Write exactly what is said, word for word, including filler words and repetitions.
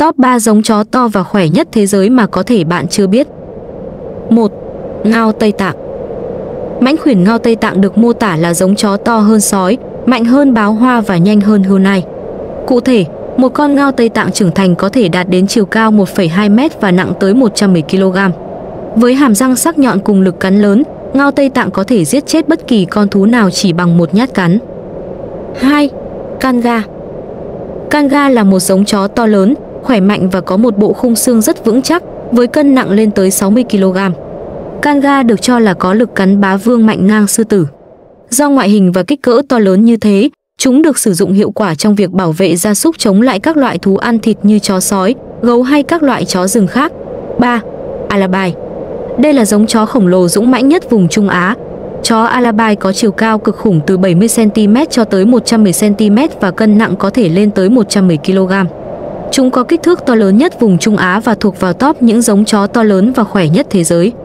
Top ba giống chó to và khỏe nhất thế giới mà có thể bạn chưa biết. một. Ngao Tây Tạng. Mãnh khuyển Ngao Tây Tạng được mô tả là giống chó to hơn sói, mạnh hơn báo hoa và nhanh hơn hươu nai. Cụ thể, một con Ngao Tây Tạng trưởng thành có thể đạt đến chiều cao một phẩy hai mét và nặng tới một trăm mười ki lô gam. Với hàm răng sắc nhọn cùng lực cắn lớn, Ngao Tây Tạng có thể giết chết bất kỳ con thú nào chỉ bằng một nhát cắn. hai. Kanga. Kanga là một giống chó to lớn, khỏe mạnh và có một bộ khung xương rất vững chắc, với cân nặng lên tới sáu mươi ki lô gam. Kanga được cho là có lực cắn bá vương mạnh ngang sư tử. Do ngoại hình và kích cỡ to lớn như thế, chúng được sử dụng hiệu quả trong việc bảo vệ gia súc chống lại các loại thú ăn thịt như chó sói, gấu hay các loại chó rừng khác. ba. Alabai. Đây là giống chó khổng lồ dũng mãnh nhất vùng Trung Á. Chó Alabai có chiều cao cực khủng từ bảy mươi xăng ti mét cho tới một trăm mười xăng ti mét và cân nặng có thể lên tới một trăm mười ki lô gam. Chúng có kích thước to lớn nhất vùng Trung Á và thuộc vào top những giống chó to lớn và khỏe nhất thế giới.